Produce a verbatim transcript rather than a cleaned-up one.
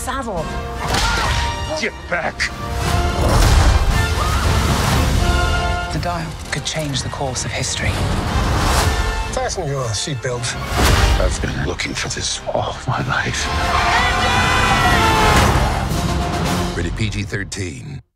saddle. Get back! The dial could change the course of history. Fasten your seatbelts. I've been looking for this all my life. Rated P G thirteen.